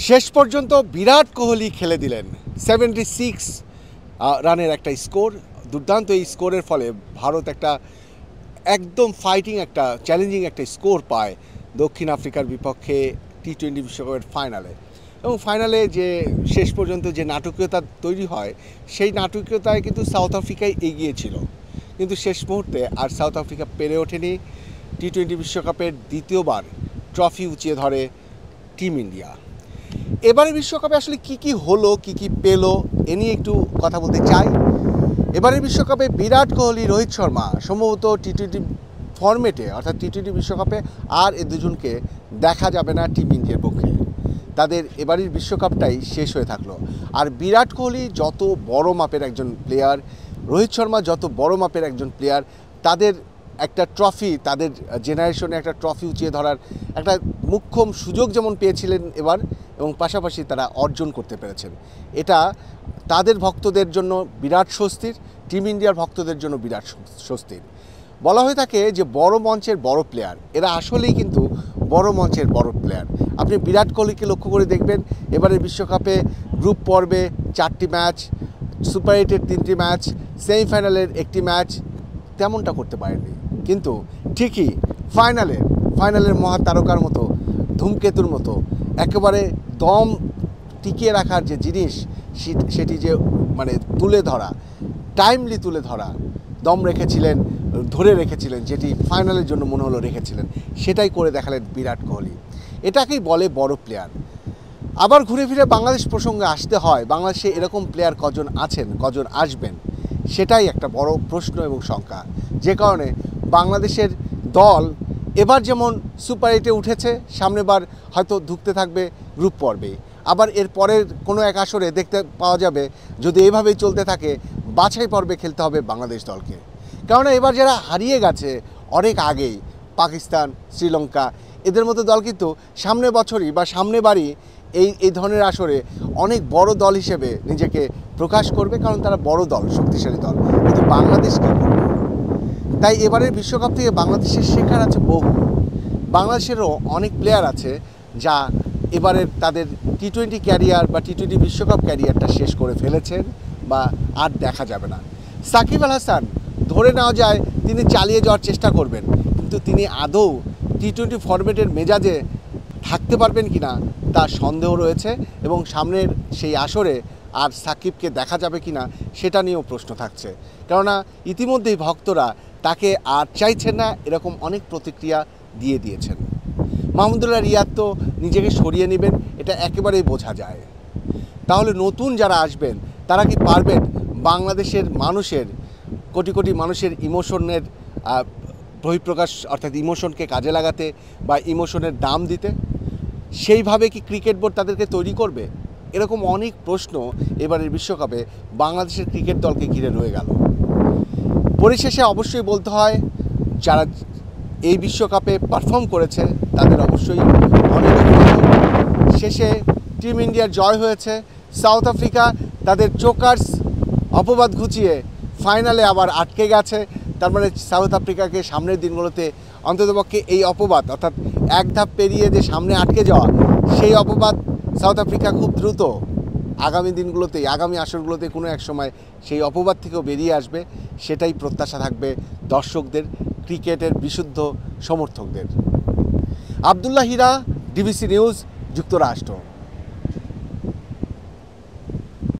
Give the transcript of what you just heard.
শেষ পর্যন্ত বিরাট কোহলি খেলে দিলেন 76 রানের একটা স্কোর। দুর্দান্ত এই স্কোরের ফলে ভারত একটা একদম ফাইটিং একটা চ্যালেঞ্জিং একটা স্কোর পায় দক্ষিণ আফ্রিকার বিপক্ষে টি-20 বিশ্বকাপের ফাইনালে। এবং ফাইনালে যে শেষ পর্যন্ত যে নাটকীয়তা তৈরি হয় সেই নাটকীয়তায় কিন্তু সাউথ আফ্রিকাই এগিয়ে ছিল, কিন্তু শেষ মুহূর্তে আর সাউথ আফ্রিকা পেরে ওঠেনি। টি-20 বিশ্বকাপের দ্বিতীয়বার ট্রফি উঁচিয়ে ধরে টিম ইন্ডিয়া। এবারে বিশ্বকাপে আসলে কি হলো, কি পেলো, এ নিয়ে একটু কথা বলতে চাই। এবারে বিশ্বকাপে বিরাট কোহলি, রোহিত শর্মা সম্ভবত টি-20 ফরম্যাটে অর্থাৎ টি-20 বিশ্বকাপে আর এ দুজনকে দেখা যাবে না টিম ইন্ডিয়ার পক্ষে। তাদের এবারের বিশ্বকাপটাই শেষ হয়ে থাকলো। আর বিরাট কোহলি যত বড় মাপের একজন প্লেয়ার, রোহিত শর্মা যত বড় মাপের একজন প্লেয়ার, তাদের একটা ট্রফি, তাদের জেনারেশনে একটা ট্রফি উঁচিয়ে ধরার একটা মোক্ষম সুযোগ যেমন পেয়েছিলেন এবার, এবং পাশাপাশি তারা অর্জন করতে পেরেছেন। এটা তাদের ভক্তদের জন্য বিরাট স্বস্তির, টিম ইন্ডিয়ার ভক্তদের জন্য বিরাট স্বস্তির। বলা হয়ে থাকে যে বড় মঞ্চের বড় প্লেয়ার, এরা আসলেই কিন্তু বড় মঞ্চের বড় প্লেয়ার। আপনি বিরাট কোহলিকে লক্ষ্য করে দেখবেন, এবারের বিশ্বকাপে গ্রুপ পর্বে 4টি ম্যাচ, সুপার 8-এর 3টি ম্যাচ, সেমিফাইনালের 1টি ম্যাচ তেমনটা করতে পারেননি, কিন্তু ঠিকই ফাইনালের মহাতারকার মতো, ধূমকেতুর মতো একেবারে দম টিকিয়ে রাখার যে জিনিস, সেটি যে মানে তুলে ধরা, টাইমলি তুলে ধরা, দম রেখেছিলেন, ধরে রেখেছিলেন, যেটি ফাইনালের জন্য মনে হলো রেখেছিলেন, সেটাই করে দেখালেন বিরাট কোহলি। এটাকেই বলে বড় প্লেয়ার। আবার ঘুরে ফিরে বাংলাদেশ প্রসঙ্গে আসতে হয়। বাংলাদেশে এরকম প্লেয়ার কজন আছেন, কজন আসবেন, সেটাই একটা বড় প্রশ্ন এবং শঙ্কা। যে কারণে বাংলাদেশের দল এবার যেমন সুপার 8-এ উঠেছে, সামনেবার হয়তো ঢুকতে থাকবে গ্রুপ পর্বে। আবার এর পরের কোনো এক আসরে দেখতে পাওয়া যাবে, যদি এভাবেই চলতে থাকে, বাছাই পর্বে খেলতে হবে বাংলাদেশ দলকে। কারণ এবার যারা হারিয়ে গেছে অনেক আগেই, পাকিস্তান, শ্রীলঙ্কা, এদের মতো দল কিন্তু সামনের বছরই বা সামনেবারই এই ধরনের আসরে অনেক বড় দল হিসেবে নিজেকে প্রকাশ করবে, কারণ তারা বড় দল, শক্তিশালী দল। কিন্তু বাংলাদেশ কী করবে? তাই এবারের বিশ্বকাপ থেকে বাংলাদেশের শেখার আছে বহু। বাংলাদেশেরও অনেক প্লেয়ার আছে যা এবারের তাদের টি-20 ক্যারিয়ার বা টি-20 বিশ্বকাপ ক্যারিয়ারটা শেষ করে ফেলেছেন বা আর দেখা যাবে না। সাকিব আল হাসান ধরে নেওয়া যায় তিনি চালিয়ে যাওয়ার চেষ্টা করবেন, কিন্তু তিনি আদৌ টি-20 ফরম্যাটের মেজাজে থাকতে পারবেন কি না তার সন্দেহ রয়েছে, এবং সামনের সেই আসরে আর সাকিবকে দেখা যাবে কি না সেটা নিয়েও প্রশ্ন থাকছে। কেননা ইতিমধ্যেই ভক্তরা তাকে আর চাইছেন না, এরকম অনেক প্রতিক্রিয়া দিয়েছেন। মাহমুদুল্লাহ রিয়াদ তো নিজেকে সরিয়ে নেবেন, এটা একেবারেই বোঝা যায়। তাহলে নতুন যারা আসবেন তারা কি পারবেন বাংলাদেশের মানুষের, কোটি কোটি মানুষের ইমোশনের বহিঃপ্রকাশ অর্থাৎ ইমোশনকে কাজে লাগাতে বা ইমোশনের দাম দিতে? সেইভাবে কি ক্রিকেট বোর্ড তাদেরকে তৈরি করবে? এরকম অনেক প্রশ্ন এবারের বিশ্বকাপে বাংলাদেশের ক্রিকেট দলকে ঘিরে রয়ে গেল। পরিশেষে অবশ্যই বলতে হয়, যারা এই বিশ্বকাপে পারফর্ম করেছে তাদের অবশ্যই অনেক শেষে টিম ইন্ডিয়ার জয় হয়েছে। সাউথ আফ্রিকা তাদের চোকার্স অপবাদ ঘুচিয়ে ফাইনালে আবার আটকে গেছে। তার মানে সাউথ আফ্রিকাকে সামনের দিনগুলোতে অন্ততপক্ষে এই অপবাদ, অর্থাৎ এক ধাপ পেরিয়ে যে সামনে আটকে যাওয়া, সেই অপবাদ সাউথ আফ্রিকা খুব দ্রুত আগামী দিনগুলোতেই, আগামী আসরগুলোতে কোনো এক সময় সেই অপবাদ থেকেও বেরিয়ে আসবে। সেটাই প্রত্যাশা থাকবে দর্শকদের, ক্রিকেটের বিশুদ্ধ সমর্থকদের। আবদুল্লাহ হীরা, ডিবিসি নিউজ, যুক্তরাষ্ট্র।